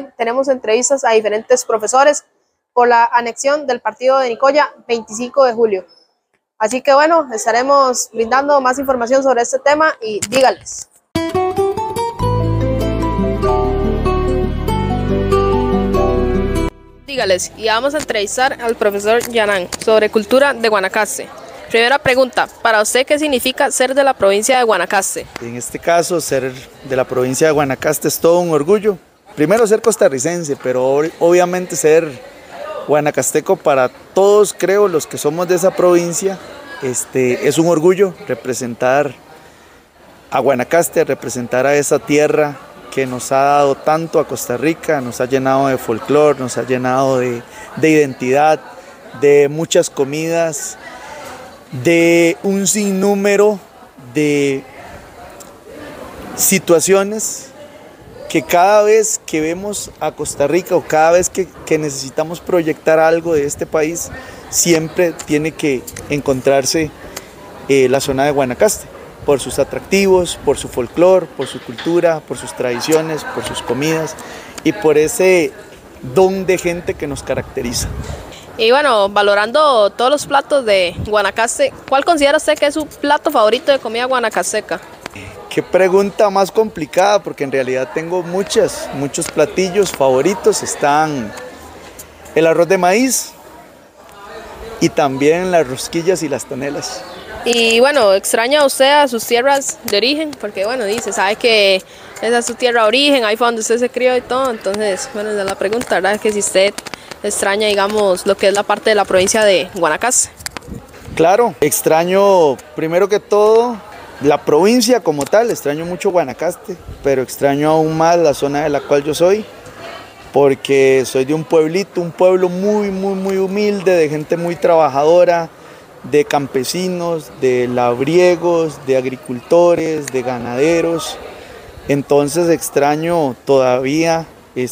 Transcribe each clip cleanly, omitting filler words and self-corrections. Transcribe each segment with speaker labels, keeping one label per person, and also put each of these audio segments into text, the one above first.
Speaker 1: hoy tenemos entrevistas a diferentes profesores por la anexión del partido de Nicoya 25 de julio. Así que bueno, estaremos brindando más información sobre este tema y dígales. Dígales, y vamos a entrevistar al profesor Yanán sobre cultura de Guanacaste. Primera pregunta, para usted, ¿qué significa ser de la provincia de Guanacaste?
Speaker 2: En este caso, ser de la provincia de Guanacaste es todo un orgullo. Primero ser costarricense, pero obviamente ser guanacasteco para todos, creo, los que somos de esa provincia, es un orgullo representar a Guanacaste, representar a esa tierra que nos ha dado tanto a Costa Rica, nos ha llenado de folclore, nos ha llenado de identidad, de muchas comidas, de un sinnúmero de situaciones que cada vez que vemos a Costa Rica o cada vez que necesitamos proyectar algo de este país, siempre tiene que encontrarse la zona de Guanacaste, por sus atractivos, por su folclore, por su cultura, por sus tradiciones, por sus comidas y por ese don de gente que nos caracteriza.
Speaker 1: Y bueno, valorando todos los platos de Guanacaste, ¿cuál considera usted que es su plato favorito de comida guanacasteca?
Speaker 2: Qué pregunta más complicada, porque en realidad tengo muchos platillos favoritos. Están el arroz de maíz y también las rosquillas y las tonelas.
Speaker 1: Y bueno, ¿extraña usted a sus tierras de origen? Porque bueno, sabe que esa es su tierra de origen, ahí fue donde usted se crió y todo. Entonces, bueno, esa es la pregunta, ¿verdad? Que si usted extraña, digamos, lo que es la parte de la provincia de Guanacaste.
Speaker 2: Claro, extraño primero que todo la provincia como tal, extraño mucho Guanacaste, pero extraño aún más la zona de la cual yo soy, porque soy de un pueblito, un pueblo muy humilde, de gente muy trabajadora, de campesinos, de labriegos, de agricultores, de ganaderos. Entonces extraño todavía,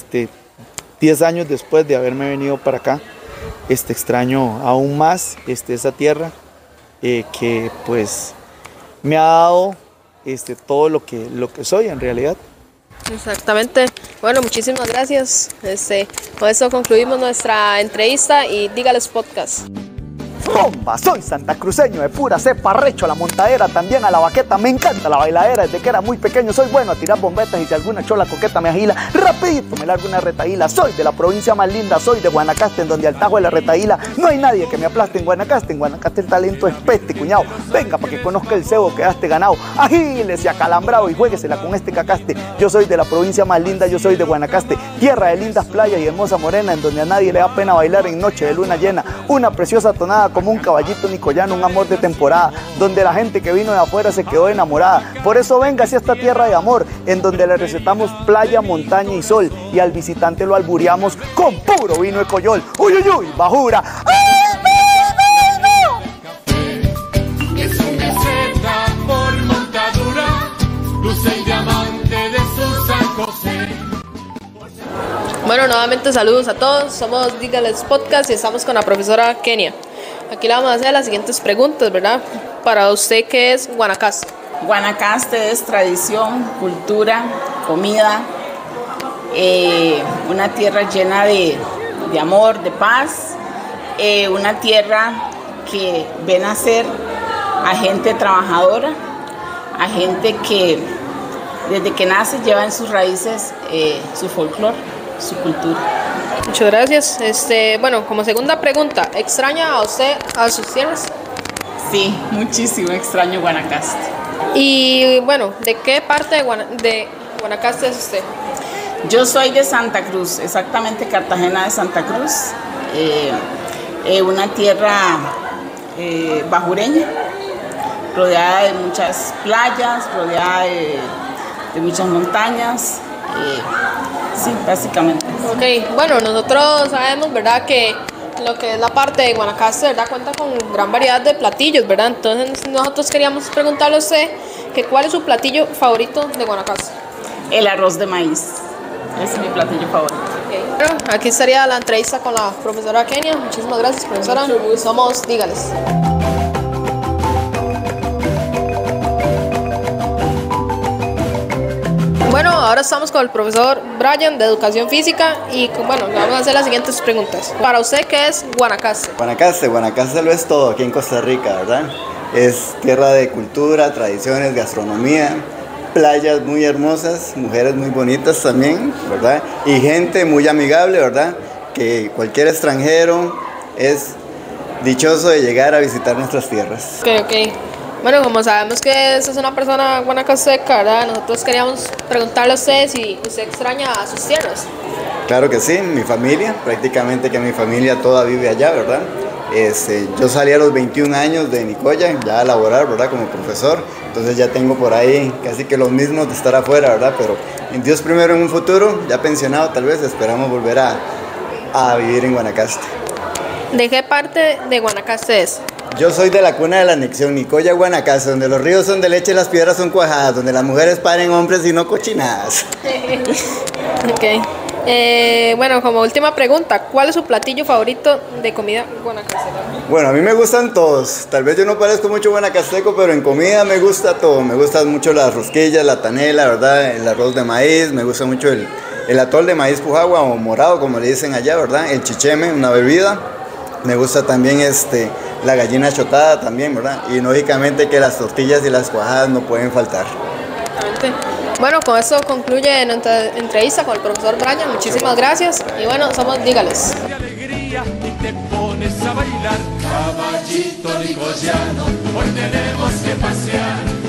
Speaker 2: 10 años después de haberme venido para acá, extraño aún más esa tierra que pues me ha dado todo lo que soy en realidad.
Speaker 1: Exactamente. Bueno, muchísimas gracias. Con eso concluimos nuestra entrevista y dígales podcast.
Speaker 3: Bomba, soy santacruceño de pura cepa, recho a la montadera, también a la baqueta, me encanta la bailadera, desde que era muy pequeño soy bueno a tirar bombetas y si alguna chola coqueta me agila, rapidito me largo una retaíla, soy de la provincia más linda, soy de Guanacaste, en donde al tajo de la retaíla no hay nadie que me aplaste en Guanacaste el talento es peste, cuñado, venga para que conozca el cebo que daste ganado, agílese acalambrado y juéguesela con este cacaste, yo soy de la provincia más linda, yo soy de Guanacaste, tierra de lindas playas y hermosa morena, en donde a nadie le da pena bailar en noche de luna llena, una preciosa tonada como un caballito nicoyano, un amor de temporada, donde la gente que vino de afuera se quedó enamorada. Por eso venga hacia esta tierra de amor, en donde le recetamos playa, montaña y sol, y al visitante lo albureamos con puro vino de coyol. ¡Uy, uy, uy! ¡Bajura!
Speaker 4: Es una seta por montadura, luce el diamante de su San José.
Speaker 1: Bueno, nuevamente saludos a todos, somos Dígales Podcast y estamos con la profesora Kenia. Aquí le vamos a hacer las siguientes preguntas, ¿verdad? Para usted, ¿qué es Guanacaste?
Speaker 5: Guanacaste es tradición, cultura, comida, una tierra llena de amor, de paz, una tierra que ve nacer a gente trabajadora, a gente que desde que nace lleva en sus raíces su folclore, su cultura.
Speaker 1: Muchas gracias. Bueno, como segunda pregunta, ¿extraña a usted a sus tierras?
Speaker 5: Sí, muchísimo extraño Guanacaste.
Speaker 1: Y bueno, ¿de qué parte de Guanacaste es usted?
Speaker 5: Yo soy de Santa Cruz, exactamente Cartagena de Santa Cruz, una tierra bajureña, rodeada de muchas playas, rodeada de muchas montañas. Sí, básicamente.
Speaker 1: Ok, bueno, nosotros sabemos, ¿verdad?, que lo que es la parte de Guanacaste, ¿verdad?, cuenta con gran variedad de platillos, ¿verdad? Entonces nosotros queríamos preguntarle a usted que ¿cuál es su platillo favorito de Guanacaste?
Speaker 5: El arroz de maíz, es mi platillo favorito.
Speaker 1: Okay. Bueno, aquí estaría la entrevista con la profesora Kenia. Muchísimas gracias, profesora. Somos Dígales. Bueno, ahora estamos con el profesor Brian de Educación Física y bueno, le vamos a hacer las siguientes preguntas. Para usted, ¿qué es Guanacaste?
Speaker 6: Guanacaste lo es todo aquí en Costa Rica, ¿verdad? Es tierra de cultura, tradiciones, gastronomía, playas muy hermosas, mujeres muy bonitas también, ¿verdad? Y gente muy amigable, ¿verdad? Que cualquier extranjero es dichoso de llegar a visitar nuestras tierras.
Speaker 1: Ok. Bueno, como sabemos que esta es una persona guanacasteca, ¿verdad? Nosotros queríamos preguntarle a usted si usted extraña a sus tierras.
Speaker 6: Claro que sí, mi familia, prácticamente que mi familia toda vive allá, ¿verdad? Yo salí a los 21 años de Nicoya, ya a laborar, ¿verdad? Como profesor, entonces ya tengo por ahí casi que los mismos de estar afuera, ¿verdad? Pero en Dios primero, en un futuro, ya pensionado tal vez, esperamos volver a vivir en Guanacaste.
Speaker 1: ¿De qué parte de Guanacaste es?
Speaker 6: Yo soy de la cuna de la anexión, Nicoya, Guanacaste, donde los ríos son de leche y las piedras son cuajadas, donde las mujeres paren hombres y no cochinadas.
Speaker 1: Ok. Bueno, como última pregunta, ¿cuál es su platillo favorito de comida guanacasteca?
Speaker 6: Bueno, a mí me gustan todos. Tal vez yo no parezco mucho guanacasteco, pero en comida me gusta todo. Me gustan mucho las rosquillas, la tanela, ¿verdad? El arroz de maíz, me gusta mucho el atol de maíz pujagua o morado, como le dicen allá, ¿verdad? El chicheme, una bebida. Me gusta también la gallina chotada también, ¿verdad? Y lógicamente que las tortillas y las cuajadas no pueden faltar.
Speaker 1: Exactamente. Bueno, con esto concluye nuestra entrevista con el profesor Brian. Muchísimas gracias. Y bueno, somos Dígales.
Speaker 4: De alegría y te pones a bailar. Caballito nicoyano, hoy tenemos que pasear.